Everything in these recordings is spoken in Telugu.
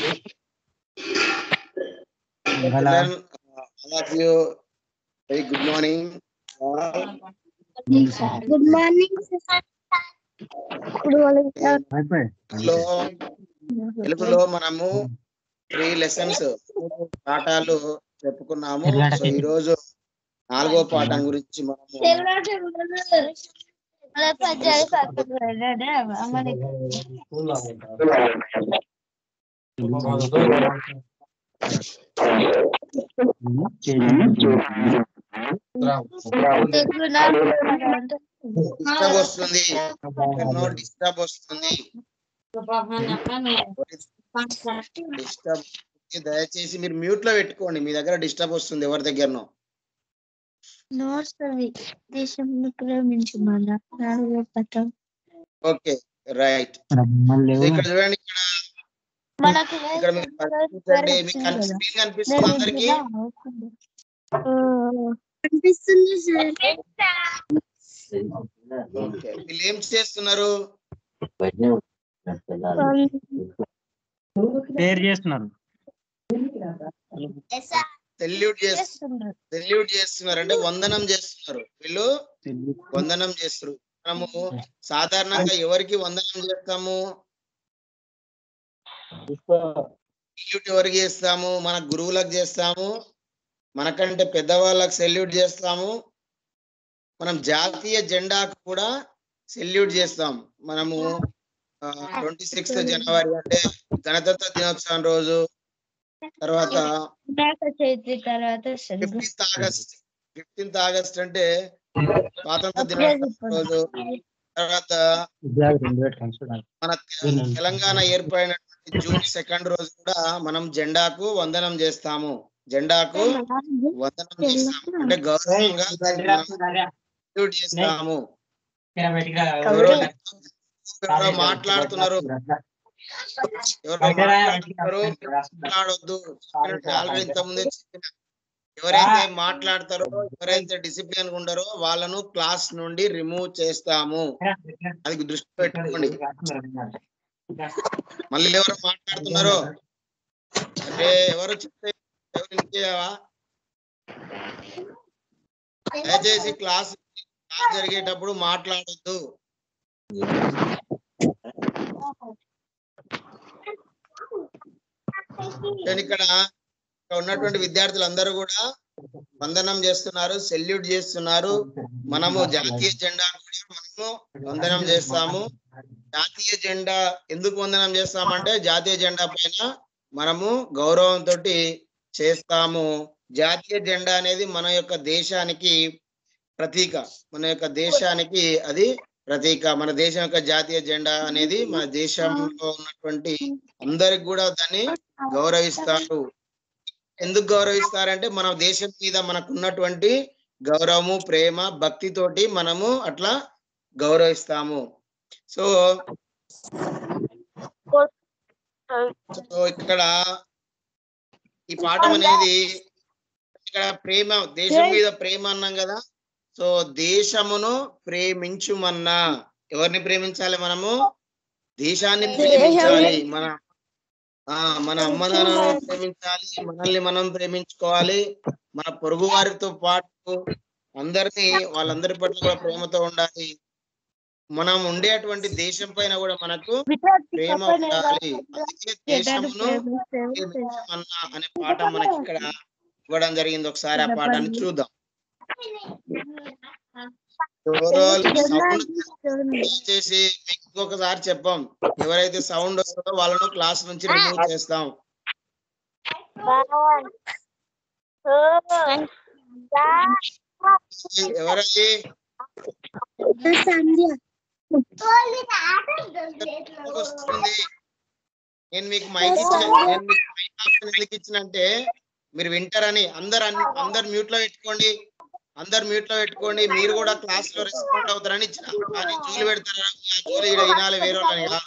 All of you, very good morning. Good morning, sir. Good morning, sir. తెలుగులో మనము 3 లెసన్స్ పాఠాలు చెప్పుకున్నాము. సో ఈ రోజు 4వ పాఠం గురించి మనము డిస్టర్బ్ వస్తుంది, డిస్టర్బ్ వస్తుంది, డిస్టర్బ్. దయచేసి మీరు మ్యూట్ లో పెట్టుకోండి, మీ దగ్గర డిస్టర్బ్ వస్తుంది ఎవరి దగ్గరనో. Okay right. ఇక్కడ చూడండి, ఇక్కడ మీరు పరిశీలించండి. మీకు స్క్రీన్ కనిపిస్తుంది అందరికి? ఓకే, వీళ్ళు ఏం చేస్తున్నారు? సెల్యూట్ చేస్తున్నారు అంటే వందనం చేస్తున్నారు. వీళ్ళు వందనం చేస్తారు. మనము సాధారణంగా ఎవరికి వందనం చేస్తాము? సెల్యూట్ ఎవరికి చేస్తాము? మన గురువులకు చేస్తాము, మనకంటే పెద్దవాళ్ళకి సెల్యూట్ చేస్తాము, మనం జాతీయ జెండాకు కూడా సెల్యూట్ చేస్తాం. మనము 26th జనవరి అంటే గణతంత్ర దినోత్సవం రోజు, తర్వాత 15th ఆగస్ట్ అంటే స్వాతంత్ర దినోత్సవం రోజు, తర్వాత మన తెలంగాణ ఏర్పడినటువంటి June 2 రోజు కూడా మనం జెండాకు వందనం చేస్తాము. జెండాకు వందనం చేస్తాము అంటే గౌరవంగా సెల్యూట్ చేస్తాము. ఎవరో మాట్లాడుతున్నారు, మాట్లాడొద్దు. ఆల్రెడీ ఇంతకుముందే చెప్పిన, ఎవరైతే మాట్లాడతారో, ఎవరైతే డిసిప్లిన్ ఉంటారో వాళ్ళను క్లాస్ నుండి రిమూవ్ చేస్తాము. అది దృష్టి పెట్టుకోండి. మళ్ళీ ఎవరు మాట్లాడుతున్నారో, అరే ఎవరు చెప్తే దయచేసి క్లాస్ జరిగేటప్పుడు మాట్లాడొద్దు. ఇక్కడ ఉన్నటువంటి విద్యార్థులందరూ కూడా వందనం చేస్తున్నారు, సెల్యూట్ చేస్తున్నారు. మనము జాతీయ జెండా కూడా మనము వందనం చేస్తాము. జాతీయ జెండా ఎందుకు వందనం చేస్తామంటే జాతీయ జెండా పైన మనము గౌరవంతో చేస్తాము. జాతీయ జెండా అనేది మన యొక్క దేశానికి ప్రతీక, మన యొక్క దేశానికి అది ప్రతీక. మన దేశం యొక్క జాతీయ జెండా అనేది మన దేశంలో ఉన్నటువంటి అందరికి కూడా దాన్ని గౌరవిస్తారు. ఎందుకు గౌరవిస్తారంటే మన దేశం మీద మనకు ఉన్నటువంటి గౌరవము, ప్రేమ, భక్తితోటి మనము అట్లా గౌరవిస్తాము. సో ఇక్కడ ఈ పాఠం అనేది ఇక్కడ ప్రేమ, దేశం మీద ప్రేమ అన్నాం కదా. సో దేశమును ప్రేమించుమన్నా, ఎవరిని ప్రేమించాలి? మనము దేశాన్ని ప్రేమించాలి. మన అమ్మనాన్నను ప్రేమించాలి, మనల్ని మనం ప్రేమించుకోవాలి. మన పొరుగు వారితో పాటు అందరినీ, వాళ్ళందరి పట్ల కూడా ప్రేమతో ఉండాలి. మనం ఉండేటువంటి దేశం పైన కూడా మనకు ప్రేమ ఉండాలి. అందుకే దేశమును ప్రేమించమన్నా అనే పాఠం మనకి ఇక్కడ ఇవ్వడం జరిగింది. ఒకసారి ఆ పాఠాన్ని చూద్దాం. సౌండ్ చేసి మీకు ఇంకొకసారి చెప్పాం, ఎవరైతే సౌండ్ వస్తుందో వాళ్ళను క్లాస్ నుంచి రిమూవ్ చేస్తాం. ఎవరది? నేను మీకు మైక్ ఇచ్చిన, నేను మీకు మైక్ ఆప్షన్ ఎందుకు ఇచ్చినంటే మీరు వింటారని. అందరు మ్యూట్ లో పెట్టుకోండి, అందరు మ్యూట్ లో పెట్టుకోండి. మీరు కూడా క్లాస్ లో రెస్పాండ్ అవుతారని ఇచ్చిన. కానీ జూలు పెడతారా? జూలు ఇక్కడ వినాలి, వేరే వాళ్ళని కాదు.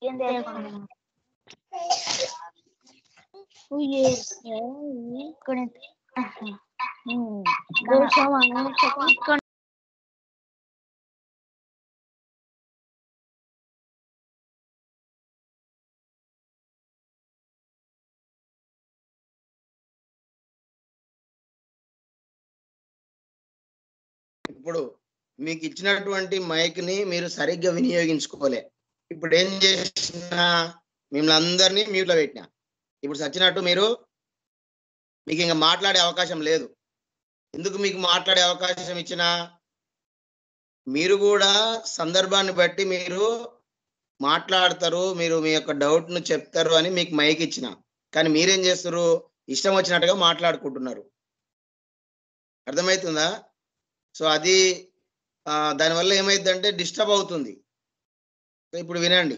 ఇప్పుడు మీకు ఇచ్చినటువంటి మైక్ ని మీరు సరిగ్గా వినియోగించుకోలే. ఇప్పుడు ఏం చేసినా మిమ్మల్ని అందరినీ మ్యూట్ లో పెట్టినా. ఇప్పుడు సచ్చినట్టు మీకు ఇంకా మాట్లాడే అవకాశం లేదు. ఎందుకు మీకు మాట్లాడే అవకాశం ఇచ్చినా, మీరు కూడా సందర్భాన్ని బట్టి మీరు మాట్లాడతారు, మీరు మీ యొక్క డౌట్ ను చెప్తారు అని మీకు మైక్ ఇచ్చిన. కానీ మీరేం చేస్తారు, ఇష్టం వచ్చినట్టుగా మాట్లాడుకుంటున్నారు. అర్థమవుతుందా? సో అది దానివల్ల ఏమైందంటే డిస్టర్బ్ అవుతుంది. ఇప్పుడు వినండి.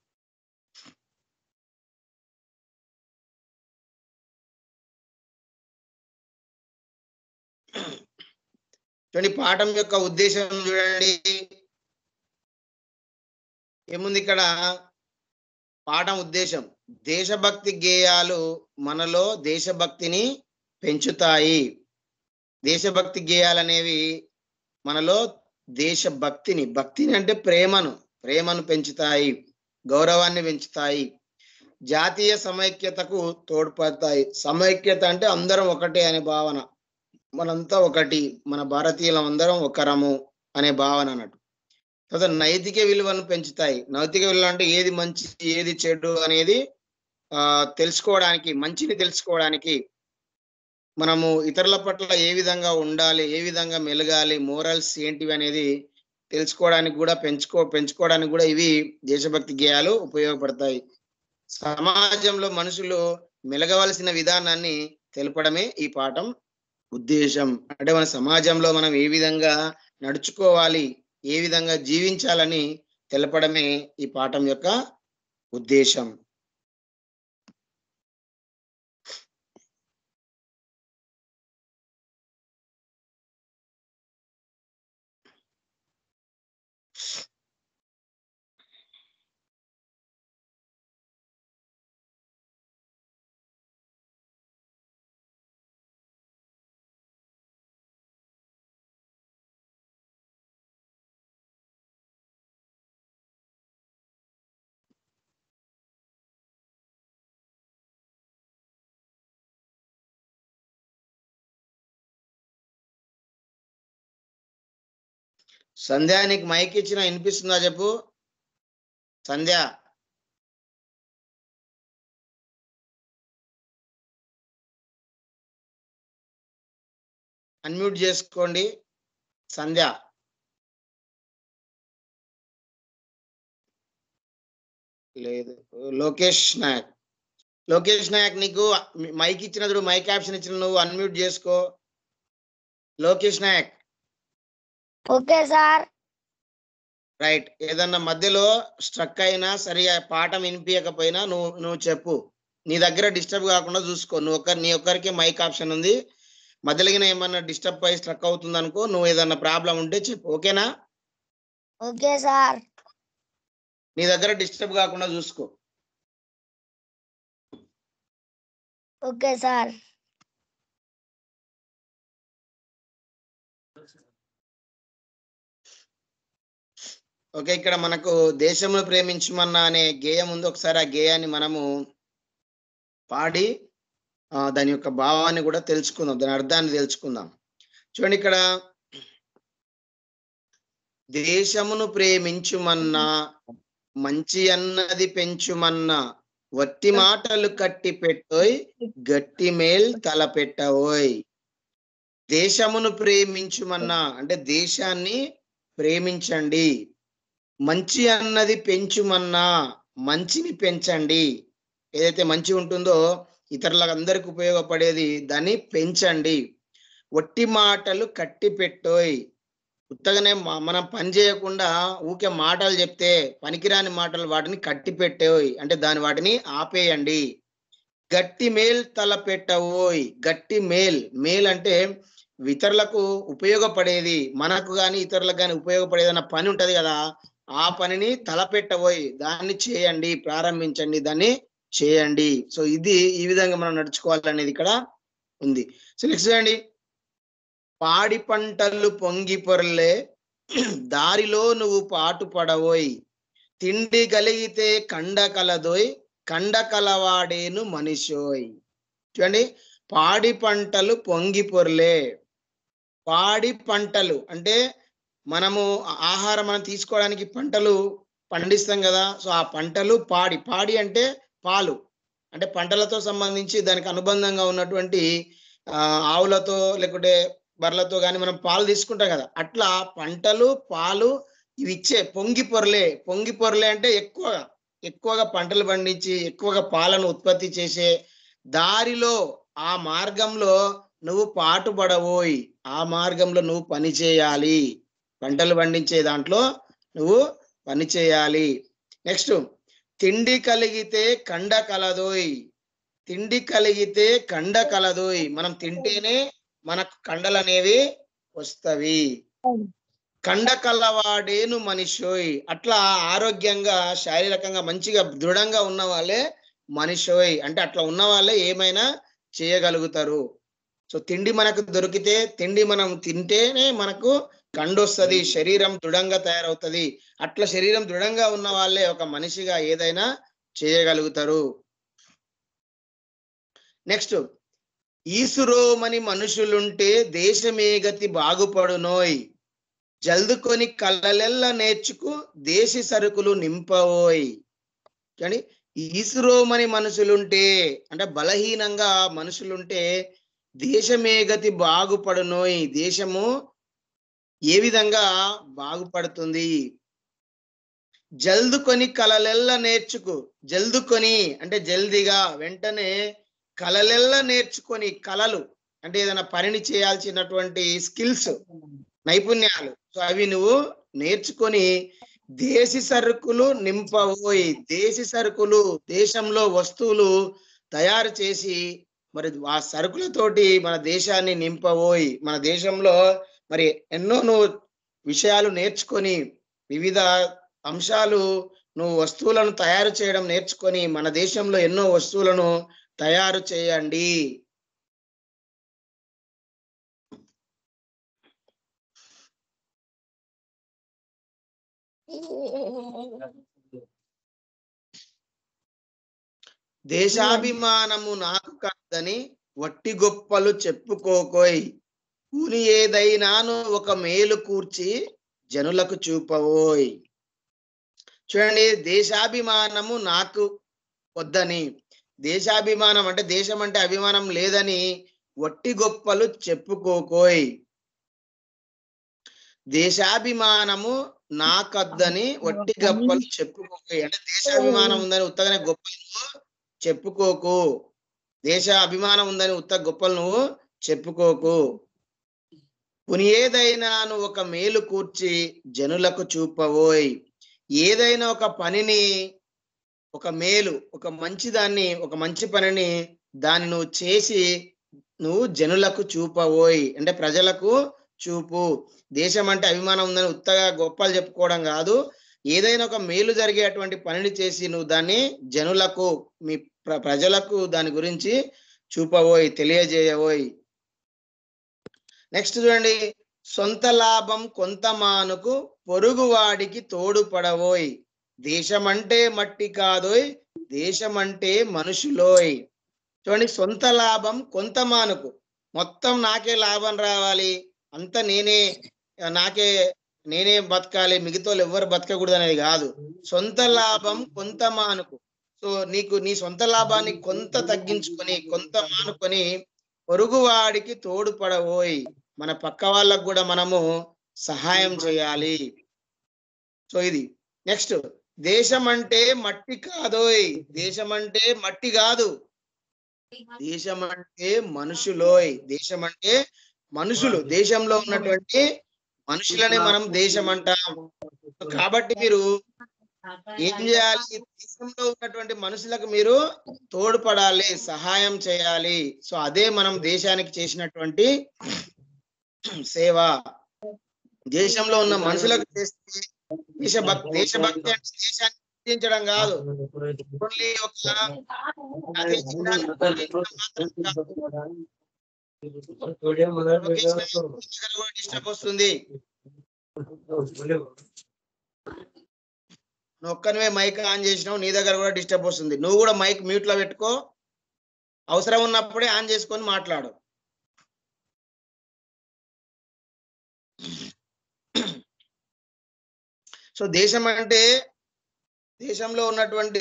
చూడండి, పాఠం యొక్క ఉద్దేశం చూడండి ఏముంది ఇక్కడ. పాఠం ఉద్దేశం, దేశభక్తి గేయాలు మనలో దేశభక్తిని పెంచుతాయి. దేశభక్తి గేయాలు అనేవి మనలో భక్తిని అంటే ప్రేమను పెంచుతాయి, గౌరవాన్ని పెంచుతాయి, జాతీయ సమైక్యతకు తోడ్పడతాయి. సమైక్యత అంటే అందరం ఒకటే అనే భావన, మనంతా ఒకటి, మన భారతీయులం అందరం ఒకరము అనే భావన అన్నట్టు. తర్వాత నైతిక విలువను పెంచుతాయి. నైతిక విలువ అంటే ఏది మంచి ఏది చెడు అనేది తెలుసుకోవడానికి, మంచిని తెలుసుకోవడానికి, మనము ఇతరుల పట్ల ఏ విధంగా ఉండాలి, ఏ విధంగా మెలగాలి, మోరల్స్ ఏంటివి అనేది తెలుసుకోవడానికి కూడా పెంచుకోవడానికి కూడా ఇవి దేశభక్తి గేయాలు ఉపయోగపడతాయి. సమాజంలో మనుషులు మెలగవలసిన విధానాన్ని తెలపడమే ఈ పాఠం ఉద్దేశం. అంటే మన సమాజంలో మనం ఏ విధంగా నడుచుకోవాలి, ఏ విధంగా జీవించాలని తెలపడమే ఈ పాఠం యొక్క ఉద్దేశం. సంధ్య, నీకు మైక్ ఇచ్చిన వినిపిస్తుందా చెప్పు సంధ్య? అన్మ్యూట్ చేసుకోండి సంధ్య. లేదు. లోకేష్ నాయక్ నీకు మైక్ ఇచ్చిన, చూడు మైక్ ఆప్షన్ ఇచ్చిన, నువ్వు అన్మ్యూట్ చేసుకో. Lokesh Nayak. Okay sir. Right. ఏదన్నా మధ్యలో స్ట్రక్ అయినా సరే, పాఠం వినిపించకపోయినా నువ్వు చెప్పు. నీ దగ్గర డిస్టర్బ్ కాకుండా చూసుకో. నీ ఒక్కరికే మైక్ ఆప్షన్ ఉంది. మధ్యలో ఏమన్నా డిస్టర్బ్ అయి స్ట్రక్ అవుతుంది అనుకో, నువ్వు ఏదన్నా ప్రాబ్లం ఉంటే చెప్పు. ఓకేనా? Okay sir. నీ దగ్గర డిస్టర్బ్ కాకుండా చూసుకో. Okay sir. ఓకే, ఇక్కడ మనకు దేశమును ప్రేమించమన్నా అనే గేయం ఉంది. ఒకసారి ఆ గేయాన్ని మనము పాడి దాని యొక్క భావాన్ని కూడా తెలుసుకుందాం, దాని అర్థాన్ని తెలుసుకుందాం. చూడండి, ఇక్కడ దేశమును ప్రేమించుమన్నా, మంచి అన్నది పెంచుమన్నా, వట్టి మాటలు కట్టి పెట్టోయ్, గట్టి మేల్ తలపెట్టవోయ్. దేశమును ప్రేమించుమన్నా అంటే దేశాన్ని ప్రేమించండి. మంచి అన్నది పెంచుమన్నా, మంచిని పెంచండి. ఏదైతే మంచి ఉంటుందో ఇతరులకు అందరికి ఉపయోగపడేది, దాన్ని పెంచండి. వట్టి మాటలు కట్టి పెట్టోయ్, ఉత్తగానే మనం పని చేయకుండా ఊకే మాటలు చెప్తే పనికిరాని మాటలు, వాటిని కట్టి పెట్టోయ్ అంటే వాటిని ఆపేయండి. గట్టి మేల్ తలపెట్టవోయ్. గట్టి మేల్ అంటే ఇతరులకు ఉపయోగపడేది, మనకు కానీ ఇతరులకు కానీ ఉపయోగపడేది అన్న పని ఉంటది కదా, ఆ పనిని తలపెట్టబోయి దాన్ని చేయండి, ప్రారంభించండి, దాన్ని చేయండి. సో ఇది ఈ విధంగా మనం నడుచుకోవాలనేది ఇక్కడ ఉంది. సో నెక్స్ట్ చూడండి, పాడి పంటలు పొంగి పొరలే దారిలో నువ్వు పాటు పడవోయ్, తిండి కలిగితే కండ కలదోయ్, కండ కలవాడేను మనిషోయ్. చూడండి, పాడి పంటలు పొంగి పొరలే. పాడి పంటలు అంటే మనము ఆహారం మనం తీసుకోవడానికి పంటలు పండిస్తాం కదా. సో ఆ పంటలు పాడి, పాడి అంటే పాలు, అంటే పంటలతో సంబంధించి దానికి అనుబంధంగా ఉన్నటువంటి ఆవులతో లేకుంటే బర్రెలతో కానీ మనం పాలు తీసుకుంటాం కదా. అట్లా పంటలు పాలు ఇవి ఇచ్చే పొంగి పొరలే. పొంగి పొరలే అంటే ఎక్కువగా పంటలు పండించి ఎక్కువగా పాలను ఉత్పత్తి చేసే దారిలో, ఆ మార్గంలో నువ్వు పాటుపడవోయ్, ఆ మార్గంలో నువ్వు పని చేయాలి. పంటలు పండించే దాంట్లో నువ్వు పని చేయాలి. నెక్స్ట్, తిండి కలిగితే కండ కలదోయ్. తిండి కలిగితే కండ కలదోయ్. మనం తింటేనే మనకు కండలు అనేవి వస్తవి. కండ కలవాడేను మనిషోయ్. అట్లా ఆరోగ్యంగా శారీరకంగా మంచిగా దృఢంగా ఉన్న వాళ్ళే మనిషోయ్. అంటే అట్లా ఉన్న వాళ్ళే ఏమైనా చేయగలుగుతారు. సో తిండి మనకు దొరికితే, తిండి మనం తింటేనే మనకు కండొస్తుంది, శరీరం దృఢంగా తయారవుతుంది. అట్లా శరీరం దృఢంగా ఉన్న వాళ్ళే ఒక మనిషిగా ఏదైనా చేయగలుగుతారు. నెక్స్ట్, ఈసురోమని మనుషులుంటే దేశమే గతి బాగుపడునోయ్, జల్దుకొని కళ్ళలెల్ల నేర్చుకు దేశీ సరుకులు నింపవోయ్. కానీ ఈసురోమని మనుషులుంటే అంటే బలహీనంగా మనుషులుంటే దేశమే గతి బాగుపడునోయ్, దేశము ఏ విధంగా బాగుపడుతుంది. జల్దుకొని కలలెల్ల నేర్చుకు. జల్దుకొని అంటే జల్దిగా, వెంటనే. కలలెల్ల నేర్చుకొని, కలలు అంటే ఏదైనా పనిని చేయాల్సినటువంటి స్కిల్స్, నైపుణ్యాలు. సో అవి నువ్వు నేర్చుకొని దేశీ సరుకులు నింపవోయ్. దేశీ సరుకులు, దేశంలో వస్తువులు తయారు చేసి మరి ఆ సరుకులతోటి మన దేశాన్ని నింపవోయ్. మన దేశంలో మరి ఎన్నో నువ్వు విషయాలు నేర్చుకొని, వివిధ అంశాలు నువ్వు వస్తువులను తయారు చేయడం నేర్చుకొని మన దేశంలో ఎన్నో వస్తువులను తయారు చేయండి. దేశాభిమానము నాకు కాదని వట్టి గొప్పలు చెప్పుకోకోయ్, కూని ఏదైనాను ఒక మేలు కూర్చి జనులకు చూపవోయ్. చూడండి, దేశాభిమానము నాకు వద్దని, దేశాభిమానం అంటే దేశం అంటే అభిమానం లేదని వట్టి గొప్పలు చెప్పుకోకోయ్. దేశాభిమానము నాకద్దని వట్టి గొప్పలు చెప్పుకోకోయ్. అంటే దేశాభిమానం ఉందని ఉత్తగానే గొప్పలు చెప్పుకోకు. దేశ అభిమానం ఉందని ఉత్త గొప్పలు నువ్వు చెప్పుకోకు. ఏదైనా నువ్వు ఒక మేలు కూర్చి జనులకు చూపవోయ్. ఏదైనా ఒక పనిని, ఒక మేలు, ఒక మంచి దాన్ని, ఒక మంచి పనిని దాన్ని నువ్వు చేసి నువ్వు జనులకు చూపవోయ్ అంటే ప్రజలకు చూపు. దేశం అంటే అభిమానం ఉందని ఉత్తగా గొప్పలు చెప్పుకోవడం కాదు, ఏదైనా ఒక మేలు జరిగేటువంటి పనిని చేసి నువ్వు దాన్ని జనులకు, మీ ప్రజలకు దాని గురించి చూపవోయ్, తెలియజేయవోయ్. నెక్స్ట్ చూడండి, సొంత లాభం కొంత మానుకు పొరుగువాడికి తోడుపడవోయ్. దేశమంటే మట్టి కాదోయ్, దేశమంటే మనుషులోయ్. చూడండి, సొంత లాభం కొంత మానుకు. మొత్తం నాకే లాభం రావాలి, అంత నేనే బతకాలి, మిగతా ఎవ్వరు బతకకూడదు అనేది కాదు. సొంత లాభం కొంత మానుకు. సో నీకు నీ సొంత లాభాన్ని కొంత తగ్గించుకొని, కొంత మానుకొని పొరుగువాడికి తోడుపడవోయ్. మన పక్క వాళ్ళకు కూడా మనము సహాయం చేయాలి. సో ఇది. నెక్స్ట్, దేశం అంటే మట్టి కాదోయ్, దేశం అంటే మట్టి కాదు, దేశం అంటే మనుషులోయ్. దేశం అంటే మనుషులు, దేశంలో ఉన్నటువంటి మనుషులనే మనం దేశం అంటాం. కాబట్టి మీరు ఏం చేయాలి, దేశంలో ఉన్నటువంటి మనుషులకు మీరు తోడ్పడాలి, సహాయం చేయాలి. సో అదే మనం దేశానికి చేసినటువంటి సేవ. దేశంలో ఉన్న మనుషులకు చేస్తే దేశభక్తి అంటే దేశాన్ని గుర్తించడం కాదు, ఓన్లీ ఒక జాతీయ జెండాను మాత్రం కాదు. డిస్టర్బ్ వస్తుంది. నువ్వు ఒక్కనివే మైక్ ఆన్ చేసినావు, నీ దగ్గర కూడా డిస్టర్బ్ వస్తుంది. నువ్వు కూడా మైక్ మ్యూట్ లో పెట్టుకో, అవసరం ఉన్నప్పుడే ఆన్ చేసుకొని మాట్లాడు. సో దేశం అంటే దేశంలో ఉన్నటువంటి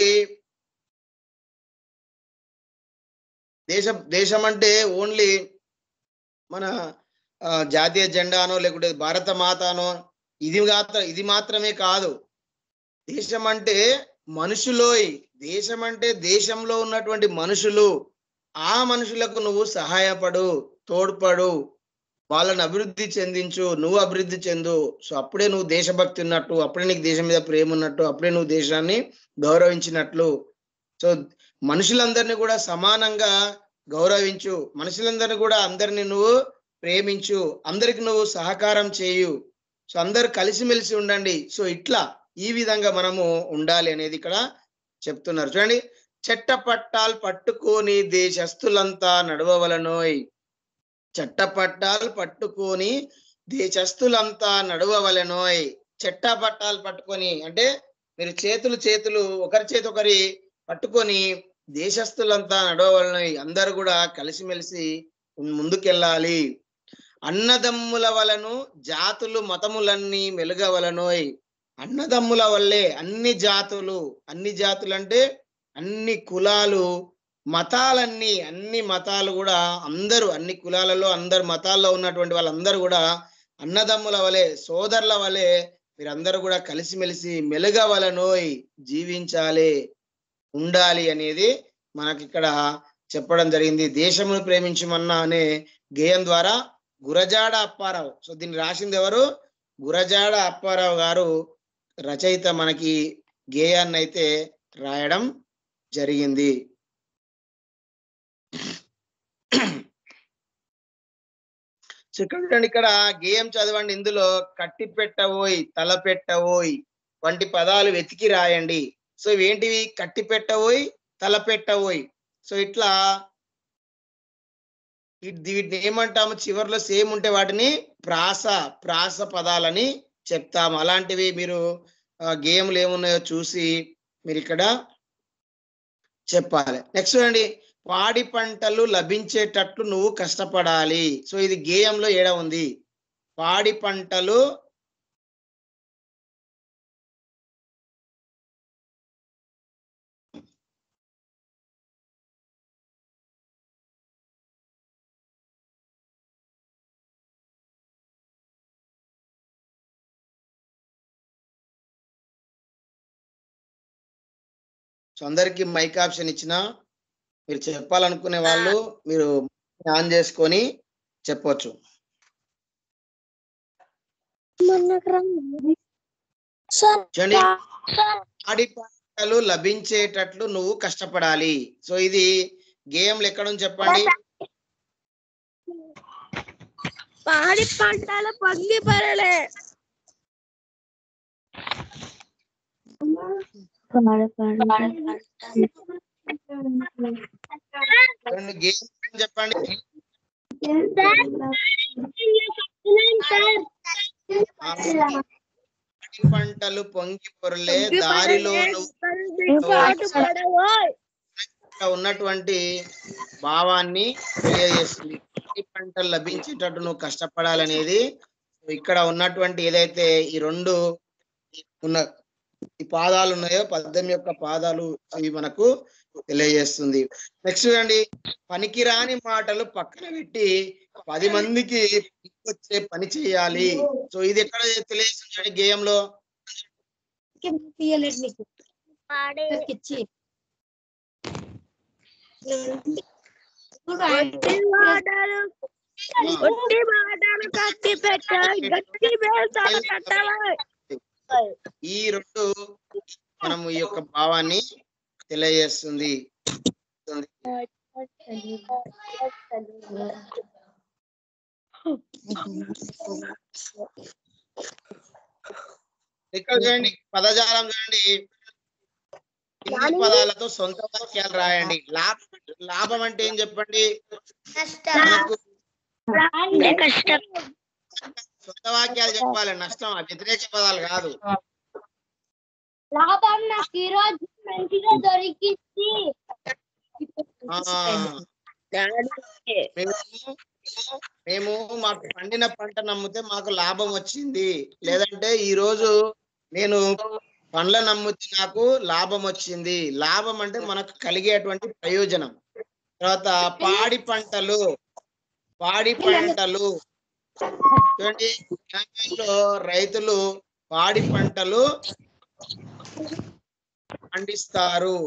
దేశం అంటే ఓన్లీ మన జాతీయ జెండానో లేకుంటే భారత మాతానో ఇది మాత్రమే కాదు. దేశం అంటే మనుషులోయ్. దేశం అంటే దేశంలో ఉన్నటువంటి మనుషులు. ఆ మనుషులకు నువ్వు సహాయపడు, తోడ్పడు, వాళ్ళని అభివృద్ధి చెందించు, నువ్వు అభివృద్ధి చెందు. సో అప్పుడే నువ్వు దేశభక్తి ఉన్నట్టు, అప్పుడే నీకు దేశం మీద ప్రేమ ఉన్నట్టు, అప్పుడే నువ్వు దేశాన్ని గౌరవించినట్లు. సో మనుషులందరినీ కూడా సమానంగా గౌరవించు, మనుషులందరినీ కూడా అందరినీ నువ్వు ప్రేమించు, అందరికి నువ్వు సహకారం చేయు. సో అందరు కలిసిమెలిసి ఉండండి. సో ఇట్లా ఈ విధంగా మనము ఉండాలి అనేది ఇక్కడ చెప్తున్నారు. చూడండి, చట్టపట్టాలు పట్టుకొని దేశస్తులంతా నడవవలనోయ్. చట్టపట్టాలు పట్టుకొని దేశస్తులంతా నడవవలెనోయ్. చట్టపట్టాలు పట్టుకొని అంటే మీరు చేతులు ఒకరి చేతి ఒకరి పట్టుకొని దేశస్తులంతా నడవవలెనోయ్. అందరు కూడా కలిసిమెలిసి ముందుకెళ్ళాలి. అన్నదమ్ముల వలను జాతులు మతములన్నీ మెలుగవలనోయ్. అన్నదమ్ముల వల్లే అన్ని జాతులు అంటే అన్ని కులాలు, మతాలన్నీ, అన్ని మతాలు కూడా అందరూ, అన్ని కులాలలో అందరు మతాల్లో ఉన్నటువంటి వాళ్ళందరూ కూడా అన్నదమ్ముల వలె, సోదరుల వలె మీరందరూ కూడా కలిసిమెలిసి మెలుగవలనోయ్, జీవించాలి, ఉండాలి అనేది మనకి ఇక్కడ చెప్పడం జరిగింది. దేశమును ప్రేమించమన్నా అనే గేయం ద్వారా గురజాడ అప్పారావు. సో దీన్ని రాసింది ఎవరు? గురజాడ అప్పారావు గారు రచయిత మనకి గేయాన్ని అయితే రాయడం జరిగింది. ఇక్కడ గేయం చదవండి. ఇందులో కట్టి పెట్టవోయ్, తల పెట్టవోయ్ వంటి పదాలు వెతికి రాయండి. సో ఇవేంటివి? కట్టి పెట్టవోయ్, తల పెట్టవోయ్. సో ఇట్లా వీటిని ఏమంటాము? చివరిలో సేమ్ ఉంటే వాటిని ప్రాస పదాలని చెప్తాము. అలాంటివి మీరు గేమ్లు ఏమున్నాయో చూసి మీరు ఇక్కడ చెప్పాలి. నెక్స్ట్ చూడండి, పాడి పంటలు లభించేటట్లు నువ్వు కష్టపడాలి. సో ఇది గేయంలో ఏడ ఉంది? పాడి పంటలు సో అందరికి మైక్ ఆప్షన్ ఇచ్చిన మీరు చెప్పాలనుకునే వాళ్ళు మీరు ఆన్ చేసుకొని చెప్పవచ్చు. పాడి పంటలు లభించేటట్లు నువ్వు కష్టపడాలి. సో ఇది గేయంలు ఎక్కడ ఉంది చెప్పండి? పాడి పంటలు పొంగి పొరలే. చెప్పండి. పంటలు పొంగి పొరలే, దారిలో ఉన్నటువంటి భావాన్ని తెలియజేస్తుంది. పంటలు లభించేటట్టు నువ్వు కష్టపడాలనేది ఇక్కడ ఉన్నటువంటి ఏదైతే ఈ రెండు ఉన్న ఈ పాదాలు ఉన్నాయో, పద్యం యొక్క పాదాలు, అవి మనకు తెలియజేస్తుంది. నెక్స్ట్ చూడండి, పనికిరాని మాటలు పక్కన పెట్టి 10 మందికి వచ్చే పని చేయాలి. సో ఇది ఎక్కడ తెలియజేస్తుంది గేయంలో? ఈ రెండు మనం ఈ యొక్క భావాన్ని తెలియజేస్తుంది. ఇక్కడ చూడండి పదజాలం చూడండి. కింది పదాలతో సొంత వాక్యాలు రాయండి. లాభం అంటే ఏం చెప్పండి? మనకు కష్టం. సొంత వాక్యాలు చెప్పాలి. నష్టం వ్యతిరేక పదాలు కాదు. లాభం నాకు ఈరోజు మంచిగా దొరికింది. మేము మాకు పండిన పంట నమ్మితే మాకు లాభం వచ్చింది. లేదంటే ఈ రోజు నేను పండ్లను నమ్మితే నాకు లాభం వచ్చింది. లాభం అంటే మనకు కలిగేటువంటి ప్రయోజనం. తర్వాత పాడి పంటలు చూడండి, రైతులు పాడి పంటలు పండిస్తారు.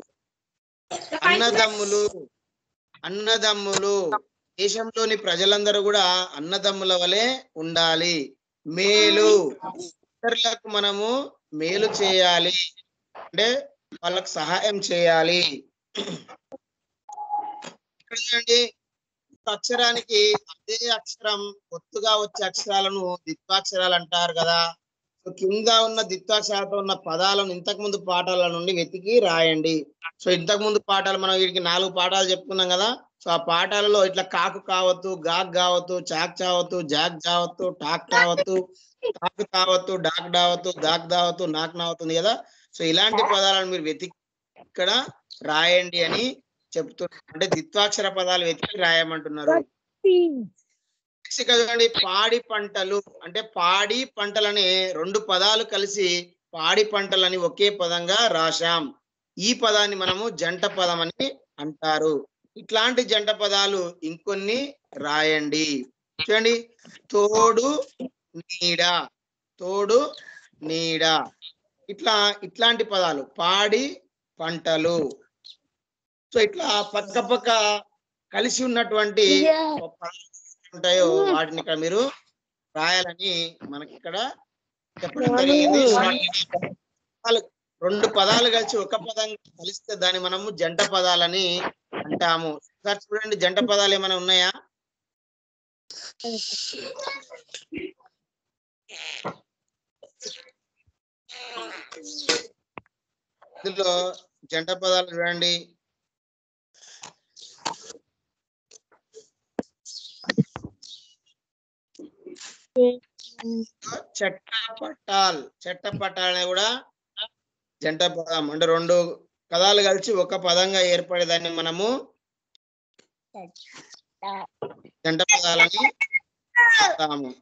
అన్నదమ్ములు దేశంలోని ప్రజలందరూ కూడా అన్నదమ్ముల వలె ఉండాలి. మేలు, ఇతరులకు మనము మేలు చేయాలి, అంటే వాళ్ళకు సహాయం చేయాలి. ఇక్కడ చూడండి, అక్షరానికి అదే అక్షరం ఒత్తుగా వచ్చే అక్షరాలను ద్విత్వాక్షరాలు అంటారు కదా. సో కింద ఉన్న ద్విత్వాక్షరాలతో ఉన్న పదాలను ఇంతకు ముందు పాఠాల నుండి వెతికి రాయండి. సో ఇంతకు ముందు పాఠాలు మనం వీటికి 4 పాఠాలు చెప్పుకున్నాం కదా. సో ఆ పాఠాలలో ఇట్లా కాకు కావద్దు, గాక్ కావద్దు, చాక్ చావద్దు, జాక్ చావద్దు, టాక్ తావద్దు, తాకు తావద్దు, డాక్ డావద్దు, గాక్ దావద్దు, నాక్ నావుతుంది కదా. సో ఇలాంటి పదాలను మీరు వెతికి ఇక్కడ రాయండి అని చెప్తున్నారు. అంటే ద్విత్వాక్షర పదాలు వెతికి రాయమంటున్నారు. చూడండి, పాడి పంటలు అంటే పాడి పంటలని 2 పదాలు కలిసి పాడి పంటలని ఒకే పదంగా రాశాం. ఈ పదాన్ని మనము జంట పదం అని అంటారు. ఇట్లాంటి జంట పదాలు ఇంకొన్ని రాయండి. చూడండి, తోడు నీడ ఇట్లాంటి పదాలు పాడి పంటలు. సో ఇట్లా పక్క పక్క కలిసి ఉన్నటువంటి ఉంటాయో వాటిని ఇక్కడ మీరు రాయాలని మనకి ఇక్కడ చెప్పడం జరిగింది. 2 పదాలు కలిసి ఒక పదం కలిస్తే దాన్ని మనము జంట పదాలని అంటాము. సార్ చూడండి, జంట పదాలు ఏమైనా ఉన్నాయా? ఇందులో జంట పదాలు చూడండి. చట్టపట్టాల్ అనేది కూడా జంట పదం. అంటే 2 పదాలు కలిసి ఒక పదంగా ఏర్పడేదాన్ని మనము జంట పదాలని అంటాము.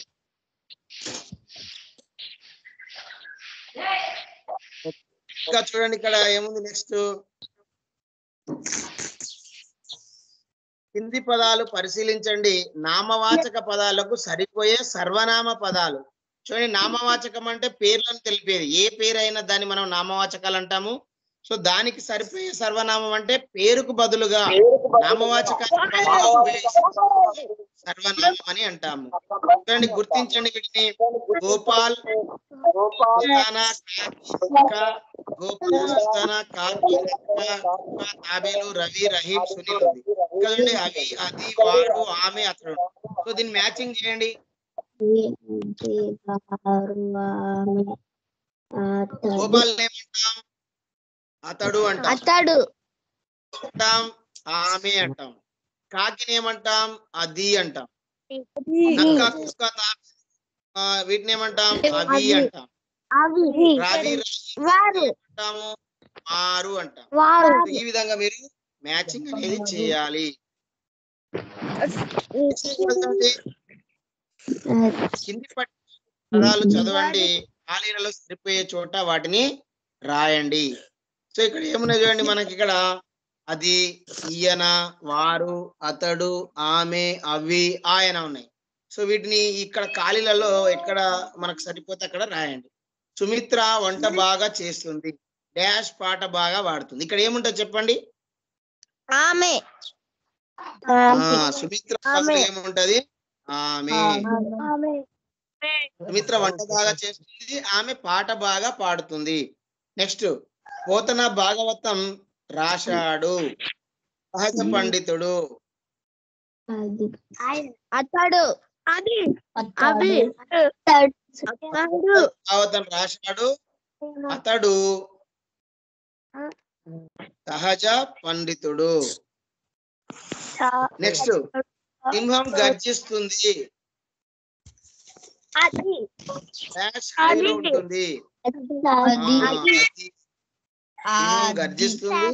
ఇంకా చూడండి, ఇక్కడ ఏముంది నెక్స్ట్, కింది పదాలు పరిశీలించండి. నామవాచక పదాలకు సరిపోయే సర్వనామ పదాలు. చూడండి, నామవాచకం అంటే పేర్లను తెలిపేది. ఏ పేరైనా దాన్ని మనం నామవాచకాలు అంటాము. సో దానికి సరిపోయే సర్వనామం అంటే పేరుకు బదులుగా నామవాచకానికి సర్వనామం అని అంటాము. చూడండి, గుర్తించండి వీటిని. గోపాల్, తాబేలు, రవి, రహీం, సునీల్ ఉంది కదండి. అవి, అది, వాడు, ఆమె, అతడు. సో దీన్ని మ్యాచింగ్ చేయండి. గోపాల్ ఏమంటాం? అతడు అంటాం. ఆమె అంటాం. కాకిని ఏమంటాం? అది అంటాం. నక్క, కుక్క, వీటిని ఏమంటాం? అవి అంటాం. రవి అంటాము, వారు అంటాం. ఈ విధంగా మీరు మ్యాచింగ్ అనేది చేయాలి. కింది పదాలు చదవండి, ఖాళీలలో సరిపోయే చోట వాటిని రాయండి. సో ఇక్కడ ఏమున్నాయి చూడండి, మనకి ఇక్కడ అది, ఈయన, వారు, అతడు, ఆమె, అవి, ఆయన ఉన్నాయి. సో వీటిని ఇక్కడ ఖాళీలలో ఎక్కడ మనకు సరిపోతే అక్కడ రాయండి. సుమిత్ర వంట బాగా చేస్తుంది, డాష్ పాట బాగా పాడుతుంది. ఇక్కడ ఏముంటుంది చెప్పండి? ఆమె. సుమిత్ర ఏముంటది? ఆమె. సుమిత్ర వంట బాగా చేస్తుంది, ఆమె పాట బాగా పాడుతుంది. నెక్స్ట్, పోతన భాగవతం రాశాడు, సహజ పండితుడు, అతడు, అతను రాశాడు, అతడు సహజ పండితుడు. నెక్స్ట్, సింహం గర్జిస్తుంది, ఉంటుంది. సింహం గర్జిస్తుంది.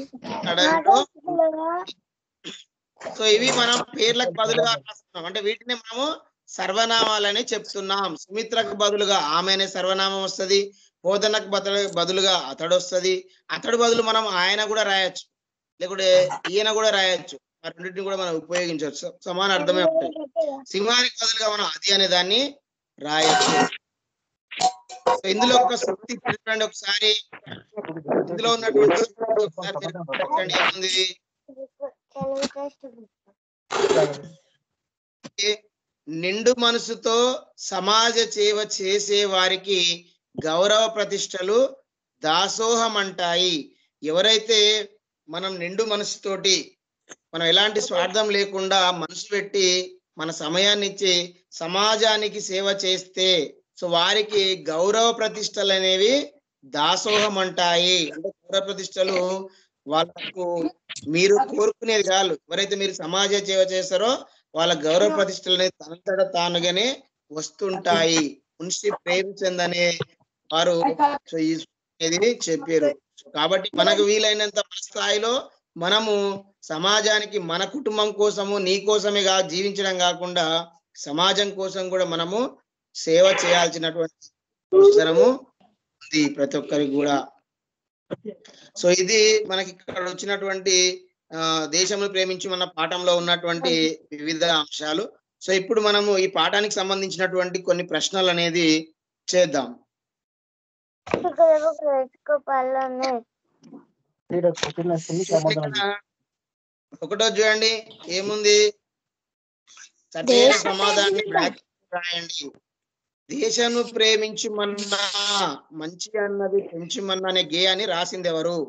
సో ఇవి మనం పేర్లకు బదులుగా రాస్తున్నాం, అంటే వీటిని మనము సర్వనామాలని చెప్తున్నాం. సుమిత్రకు బదులుగా ఆమె అనే సర్వనామం వస్తుంది, బోధనకు బదులుగా అతడు వస్తుంది, అతడు బదులు మనం ఆయన కూడా రాయొచ్చు, లేకుంటే ఈయన కూడా రాయొచ్చు. ఆ రెండింటిని కూడా మనం ఉపయోగించవచ్చు, సమాన అర్థమే ఉంటాయి. సింహానికి బదులుగా మనం అది అనే దాన్ని రాయొచ్చు. ఇందులో ఒక సూక్తి చూడండి ఒకసారి, ఇందులో ఉన్నటువంటి ఏముంది, నిండు మనసుతో సమాజ సేవ చేసే వారికి గౌరవ ప్రతిష్టలు దాసోహం అంటాయి. ఎవరైతే మనం నిండు మనసుతోటి, మనం ఎలాంటి స్వార్థం లేకుండా మనసు పెట్టి మన సమయాన్ని ఇచ్చి సమాజానికి సేవ చేస్తే, సో వారికి గౌరవ ప్రతిష్టలు అనేవి దాసోహం అంటాయి. అంటే గౌరవ ప్రతిష్టలు వాళ్ళకు మీరు కోరుకునేది కాదు, ఎవరైతే మీరు సమాజ సేవ చేస్తారో వాళ్ళ గౌరవ ప్రతిష్టలు అనేది తనంతట తానుగానే వస్తుంటాయి. మున్షి ప్రేమచంద్ అనే వారు ఇది చెప్పారు. కాబట్టి మనకు వీలైనంత మన స్థాయిలో మనము సమాజానికి, మన కుటుంబం కోసము, నీ కోసమే జీవించడం కాకుండా సమాజం కోసం కూడా మనము సేవ చేయాల్సినటువంటి అవసరము ఉంది ప్రతి ఒక్కరికి కూడా. సో ఇది మనకి ఇక్కడ వచ్చినటువంటి దేశమును ప్రేమించి మన పాఠంలో ఉన్నటువంటి వివిధ అంశాలు. సో ఇప్పుడు మనము ఈ పాఠానికి సంబంధించినటువంటి కొన్ని ప్రశ్నలు అనేది చేద్దాం. ఒకటో చూడండి ఏముంది, సరైన సమాధానాన్ని బ్రాకెట్ రాయండి. దేశము ప్రేమించుమన్నా మంచి అన్నది పెంచుమన్నా అనే గేయాన్ని రాసింది ఎవరు?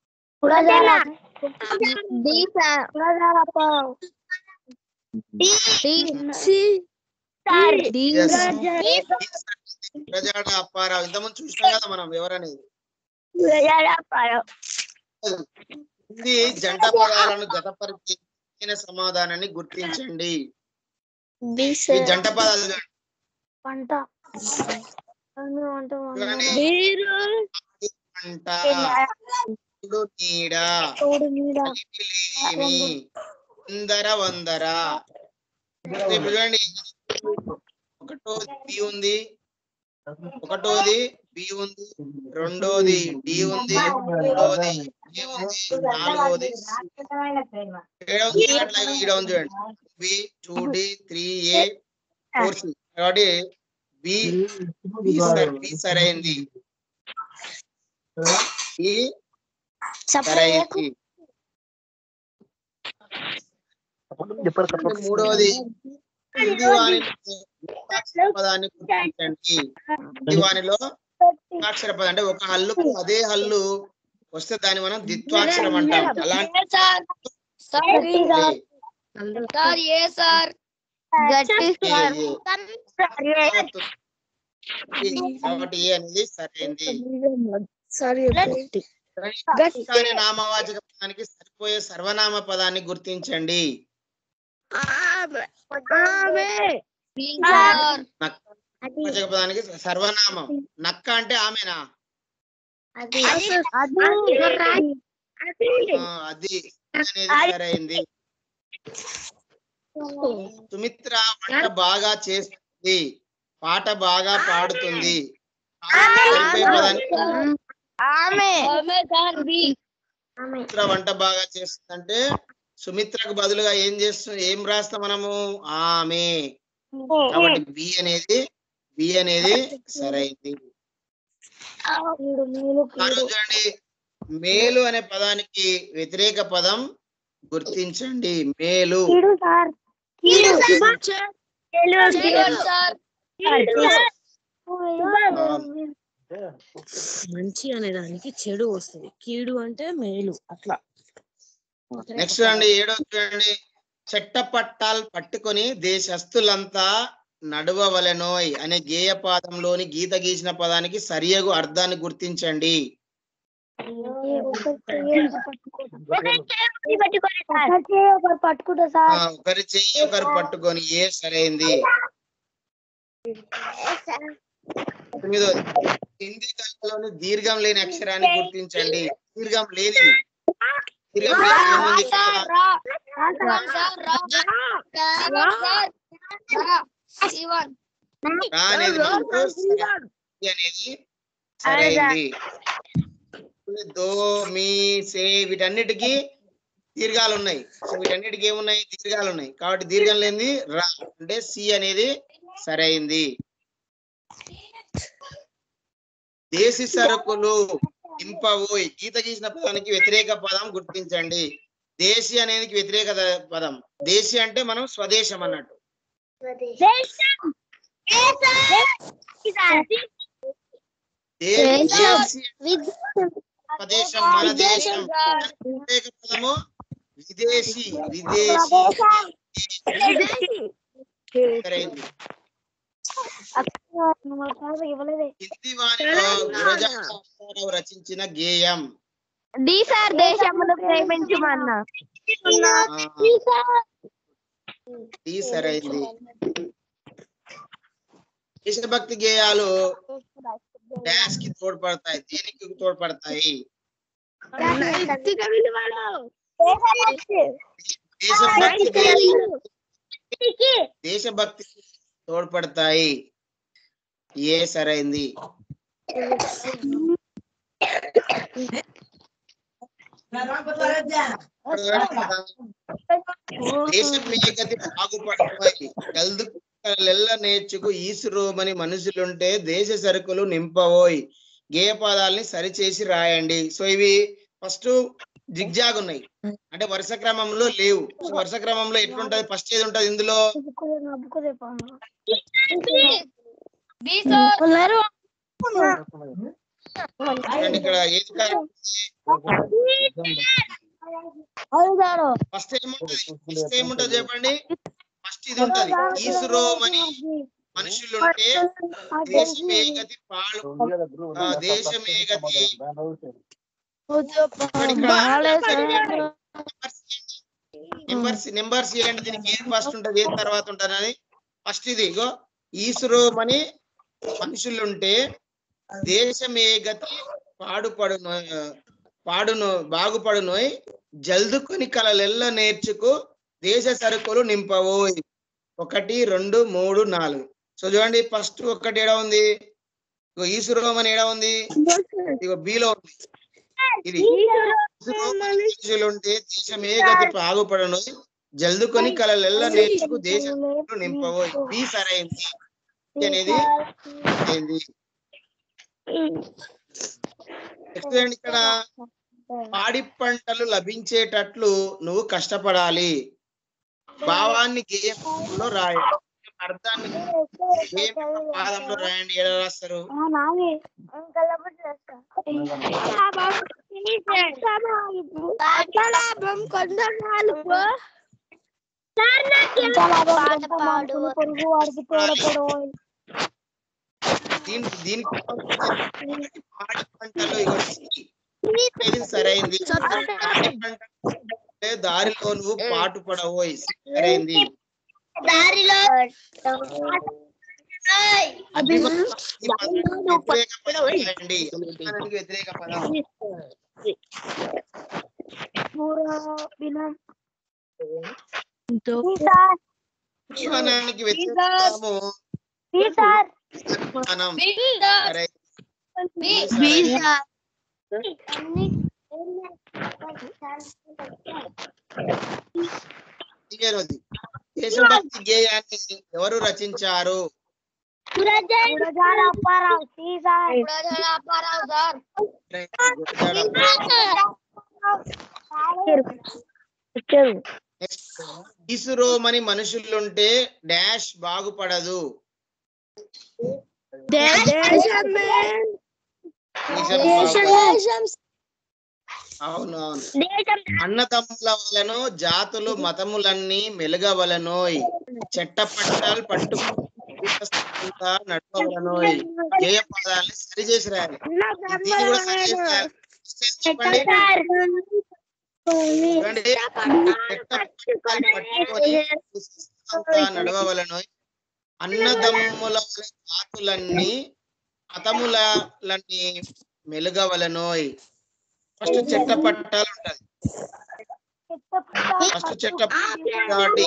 గురజాడ అప్పారావు. ఇంతకుముందు చూసినాం కదా మనం ఎవరనేది. ఇది జంట పదాలను జతపరిచి సమాధానాన్ని గుర్తించండి. జంట పదాలు నీడ, ఇందర వందర. ఇప్పుడు చూడండి, ఒకటోది బి ఉంది, రెండోది డి ఉంది, మూడోది ఏ ఉంది, నాలుగోది ఈడ ఉంది చూడండి, బి 2D 3A 4C. కాబట్టి బి సరైంది. మూడోది పదాన్ని గుర్తించండి. వానిలో ద్విత్వాక్షర పదం అంటే ఒక హల్లుకు అదే హల్లు వస్తే దాన్ని మనం ద్విత్వాక్షరం అంటాం. అలాంటి కాబట్టి ఏ అనేది సరైంది. నామవాచక పదానికి సరిపోయే సర్వనామ పదాన్ని గుర్తించండి. వాచక పదానికి సర్వనామం నక్క అంటే ఆమెనా? అది అనేది సరైంది. సుమిత్ర వంట బాగా చేస్తుంది, పాట బాగా పాడుతుంది. సుమిత్ర వంట బాగా చేస్తుందంటే సుమిత్రకు బదులుగా ఏం రాస్తాం మనము? ఆమె. కాబట్టి బి అనేది సరైంది. చూడండి, మేలు అనే పదానికి వ్యతిరేక పదం గుర్తించండి. మేలు మంచి అనే దానికి చెడు వస్తుంది, కీడు అంటే మేలు అట్లా. నెక్స్ట్ అండి 7వ చూడండి, చెట్టపట్టాలు పట్టుకొని దేశస్తులంతా నడువవలెనోయ్ అనే గేయ పాదంలోని గీత గీసిన పదానికి సరియగు అర్థాన్ని గుర్తించండి. పట్టుకుంటా సార్. ఒకరి చెయ్యి ఒకరు పట్టుకొని ఏ సరైంది. తొమ్మిదోది హిందీ కళలోని దీర్ఘం లేని అక్షరాన్ని గుర్తించండి. దీర్ఘం లేనిది దీర్ఘం లేనిది ఏముంది ఇక్కడ? రా అనేది అనేది సరైంది. దో మీ సే వీటన్నిటికీ దీర్ఘాలు ఉన్నాయి. సో వీటన్నిటికి ఏమున్నాయి? దీర్ఘాలు ఉన్నాయి. కాబట్టి దీర్ఘం లేనిది రా అంటే సి అనేది సరైంది. దేశీ సరుకులు నింపవోయ్ గీత గీసిన పదానికి వ్యతిరేక పదం గుర్తించండి. దేశీ అనేది వ్యతిరేక పదం. దేశీ అంటే మనం స్వదేశం అన్నట్టు. స్వదేశం మన దేశం. వ్యతిరేక పదము విదేశీ. విదేశీ సరైంది. హిందీ వాణిలో గురజారావు రచించిన గేయం దేశమును ప్రేమించమన్నా సరైంది. దేశభక్తి గేయాలు డాష్ కి తోడ్పడతాయి. దేనికి తోడ్పడతాయి? దేశభక్తి తోడ్పడతాయి. ఏ సరైంది. దేశం ఏకతి బాగుపడతాయి. గల్దుెల్ల నేర్చుకు ఈసురోమని మనుషులుంటే దేశ సరుకులు నింపవోయ్ గేయ పదాలని సరిచేసి రాయండి. సో ఇవి ఫస్ట్ జిగ్జాగ్ ఉన్నాయి అంటే వరుస క్రమంలో లేవు. సో వరుస క్రమంలో ఎట్లుంటది? ఫస్ట్ ఏది ఉంటది ఇందులో? ఇక్కడ ఏది ఫస్ట్ ఏముంటది? ఫస్ట్ ఏముంటది చెప్పండి? ఫస్ట్ ఇది ఉంటది ఈసురోమని మనుషులుంటే దేశమేగతి పాడు దేశమేగతి. నెంబర్స్ ఏంటి? దీనికి ఏది ఫస్ట్ ఉంటది ఏది తర్వాత ఉంటది? ఫస్ట్ ఇది ఇగో ఈసురోమని మనుషులుంటే దేశమేగతి పాడును బాగుపడునోయ్ జల్దుకొని కలలెల్ల నేర్చుకు దేశ సరుకులు నింపవోయ్. 1 2 3 4. సో చూడండి ఫస్ట్ ఒక్కటి ఏడా ఉంది? ఇగో ఈసురోమని ఏడా ఉంది? ఇగో బిలో ఉంది. ఇది మనుషులుంటే దేశమేగతి బాగుపడును జల్దుకొని కలలెల్ల నేర్చుకు దేశ సరుకులు నింపవోయ్. బి సరైంది అనేది సరైంది. ఇక్కడ పాడి పంటలు లభించేటట్లు నువ్వు కష్టపడాలి. భావాన్ని గేయంలో రాయండి. అర్థాన్ని పాదంలో రాయండి. ఎలా రాస్తారు? దీనికి పాడి పంటలు సరైంది. పాడి పంట దారిలో నువ్వు పాటు పడవోయ్ సరైంది. వ్యతిరేక పదం అభిమానానికి వ్యతిరేక పదము దేశభక్తి గేయాన్ని ఎవరు రచించారు? ఈసురోమని మనుషులుంటే డాష్ బాగుపడదు. అవునవును. అన్నదమ్ముల వలన జాతులు మతములన్నీ మెలుగవలనోయ్ చెట్టపట్టాలు పట్టు అంతా నడవవలనోయ్. గేయ పదాలని సరి చేసి రాయాలి. దీన్ని కూడా సరి చేసి రాయాలి. చెప్పండి చూడండి. పట్టుకొని అంతా నడవవలనోయ్. అన్నదమ్ముల జాతులన్నీ మతములన్నీ మెలుగవలనోయ్. ఫస్ట్ చెట్ట పట్టాలు ఉంటది. ఫస్ట్ చెట్ట కాబట్టి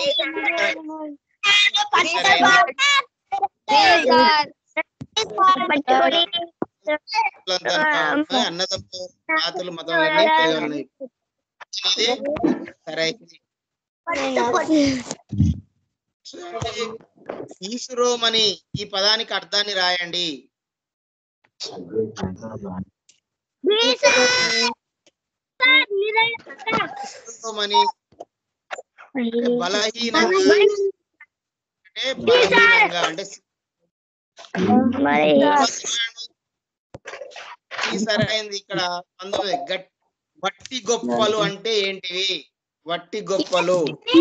అన్నదమ్ముల జాతులు మతములన్నీ మెలుగవలనోయ్. సరైంది. ఈసురోమని ఈ పదానికి అర్థాన్ని రాయండి. ఈసురోమని బలహీనంగా అంటే బలహీనంగా అంటే ఈ సరైంది. ఇక్కడ 19 వట్టి గొప్పలు అంటే ఏంటివి? వట్టి గొప్పలు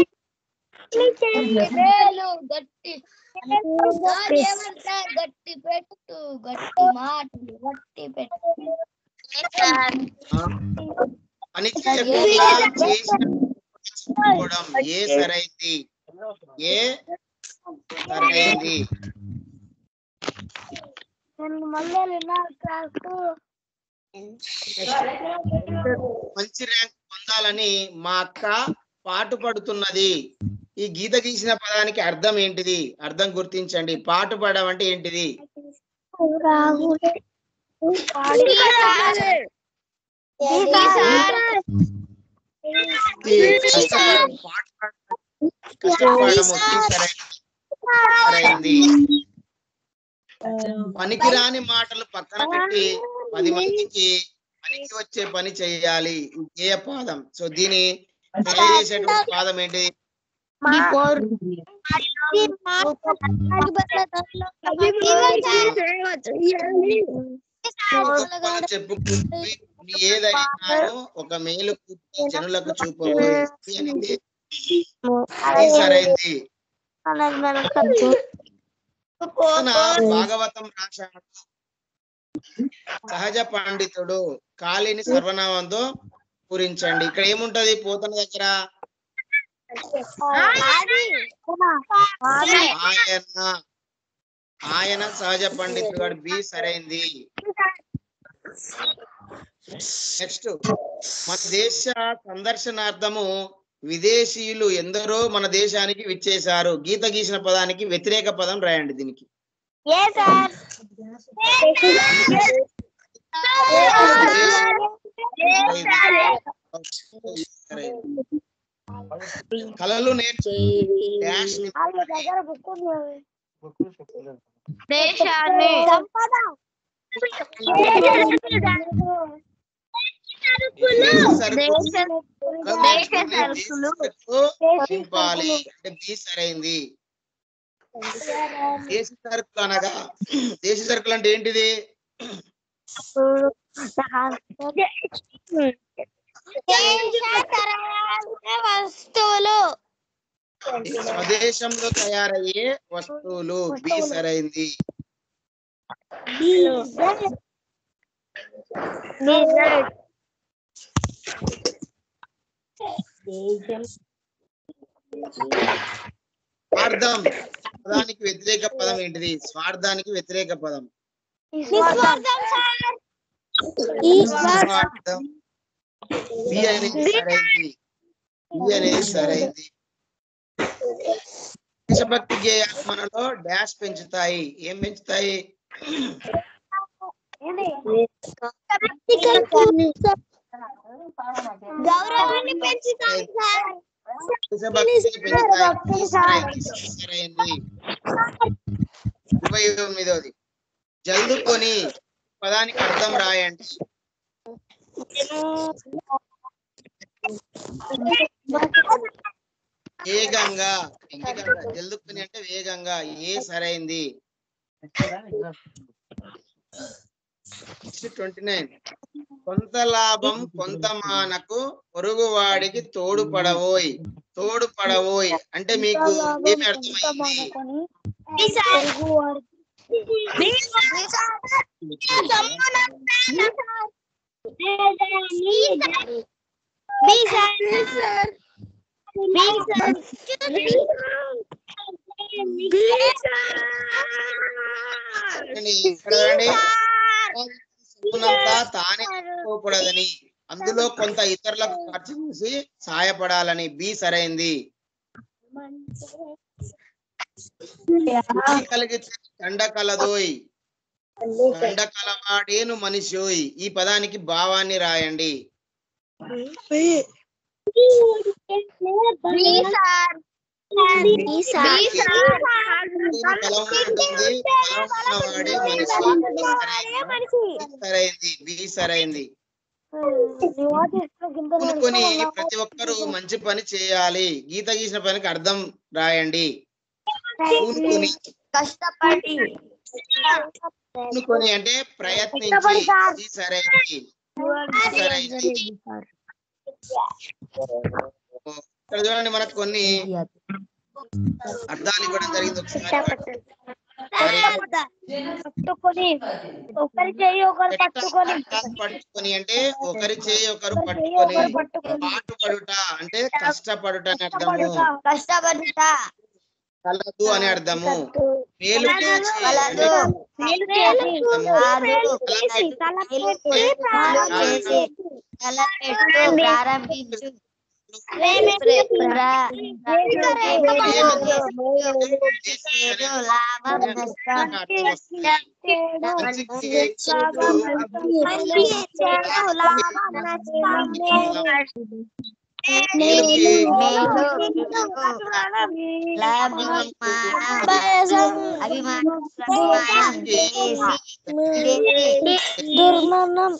గట్టి పెట్టు, గట్టి మాటలు, గట్టి పెట్టు అని చెప్పకుండా చేసుకోవడం. ఏ సరైంది? ఏ సరైంది? మంచి ర్యాంక్ పొందాలని మా అక్క పాటు పడుతున్నది. ఈ గీత గీసిన పదానికి అర్థం ఏంటిది? అర్థం గుర్తించండి. పాటు పడడం అంటే ఏంటిది? సరైంది. పనికిరాని మాటలు పక్కన పెట్టి 10 మందికి పనికి వచ్చే పని చేయాలి. ఏ పాదం? సో దీని తెలియజేసేటువంటి పాదం ఏంటి? చెప్పుకుంటూ ఏదైనా ఒక మేలు జనులకు చూపబోయేది. సరైంది. భాగవతం రాశాడు సహజ పండితుడు. ఖాళీని సర్వనామంతో పూరించండి. ఇక్కడ ఏముంటది పోతన దగ్గర? ఆయన సహజ పండితుడు. బి సరైంది. నెక్స్ట్, మన దేశ సందర్శనార్థము విదేశీయులు ఎందరో మన దేశానికి విచ్చేశారు. గీత గీసిన పదానికి వ్యతిరేక పదం రాయండి. దీనికి కళలు నేర్చు నింపాలి అంటే బి సరైంది. దేశ సరుకులు అనగా దేశ సరుకులు అంటే ఏంటిది? వస్తువులు, స్వదేశంలో తయారయ్యే వస్తువులు. బి సరైంది. స్వార్థం పదానికి వ్యతిరేక పదం ఏంటిది? స్వార్థానికి వ్యతిరేక పదం స్వార్థం. బి అనేది సరైంది. బి అనేది సరైంది. దేశభక్తి గేయాలు మనలో డాష్ పెంచుతాయి. ఏం పెంచుతాయి? గౌరవాన్ని పెంచుతాయి. సరైంది. 29వ జల్దుకొని పదానికి అర్థం రాయండి. వేగంగా. జల్దుకొని అంటే వేగంగా. ఏ సరైంది. 29 కొంత లాభం కొంత మానకు పొరుగువాడికి తోడుపడవోయ్. తోడుపడవోయ్ అంటే మీకు ఏమి అర్థమైంది? ఇక్కడ చూడండి సొమ్మునంతా తానే తీసుకోకూడదని అందులో కొంత ఇతరులకు ఖర్చు చేసి సహాయపడాలని బి సరైంది. కలిగితే కండ కలదోయ్ కండ కలవాడేను మనిషోయ్ ఈ పదానికి భావాన్ని రాయండి. సరైంది బి సరైంది. పూనుకొని ప్రతి ఒక్కరు మంచి పని చేయాలి. గీత గీసిన పనికి అర్థం రాయండి. పూనుకొని కష్టపడి పూనుకొని అంటే ప్రయత్నించి ఇది సరైంది. సరైంది. ఇక్కడ చూడండి మనకు కొన్ని అర్థాలు ఇవ్వడం జరిగింది. ఒకసారి పట్టుకొని ఒకరి చేయి ఒకరు పట్టుకొని పట్టుకొని అంటే ఒకరి చేయి ఒకరు పట్టుకొని పాటుపడుట అంటే కష్టపడుట అని అర్థము. కష్టపడుట కలదు అని అర్థము. మేలు దుర్మరణం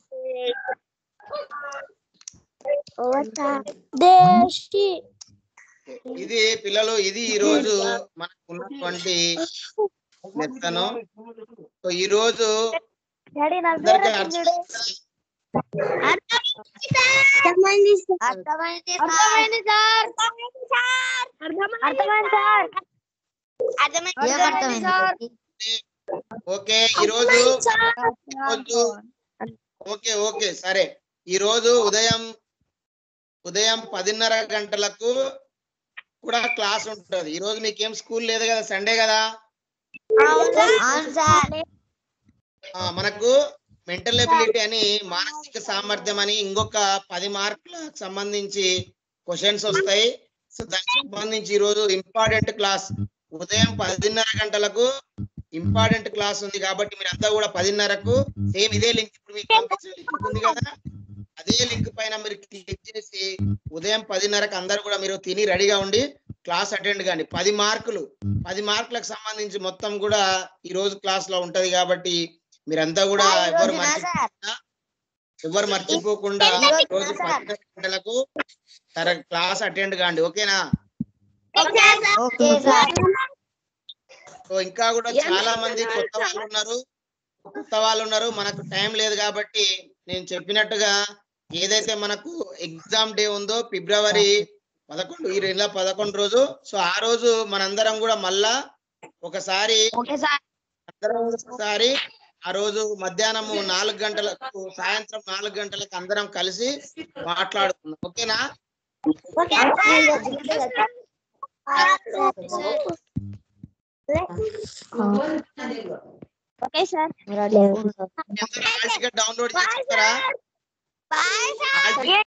ఇది పిల్లలు ఇది ఈ రోజు మనకు ఉన్నటువంటి లెక్కను. ఈ రోజు ఓకే ఈరోజు ఓకే ఓకే సరే. ఈ రోజు ఉదయం 10:30 గంటలకు కూడా క్లాస్ ఉంటది. ఈ రోజు మీకేం స్కూల్ లేదు కదా, సండే కదా. మనకు మెంటల్ ఎబిలిటీ అని మానసిక సామర్థ్యం అని ఇంకొక 10 మార్కులకు సంబంధించి క్వశ్చన్స్ వస్తాయి. సో దానికి సంబంధించి ఈ రోజు ఇంపార్టెంట్ క్లాస్ ఉదయం 10:30 గంటలకు ఇంపార్టెంట్ క్లాస్ ఉంది. కాబట్టి మీరు అంతా కూడా 10:30కు సేమ్ ఇదే లింక్ ఇప్పుడు మీకు పంపించిన లింక్ ఉంది కదా, అదే లింక్ పైన మీరు క్లిక్ చేసి ఉదయం 10:30కు అందరు కూడా మీరు తిని రెడీగా ఉండి క్లాస్ అటెండ్ కండి. 10 మార్కులకు సంబంధించి మొత్తం కూడా ఈ రోజు క్లాస్ లో ఉంటది. కాబట్టి మీరంతా కూడా ఎవరు మర్చిపోకుండా రోజు 10 గంటలకు క్లాస్ అటెండ్ కాండి. ఓకేనా? ఇంకా కూడా చాలా మంది కొత్త వాళ్ళు ఉన్నారు. మనకు టైం లేదు కాబట్టి నేను చెప్పినట్టుగా ఏదైతే మనకు ఎగ్జామ్ డే ఉందో ఫిబ్రవరి 11 ఈ 2011 రోజు, సో ఆ రోజు మనందరం కూడా మళ్ళా ఒకసారి ఆ రోజు మధ్యాహ్నం 4 గంటలకు సాయంత్రం 4 గంటలకు అందరం కలిసి మాట్లాడుకుందాం. ఓకేనా? Okay sir. డౌన్లోడ్ చేస్తారా?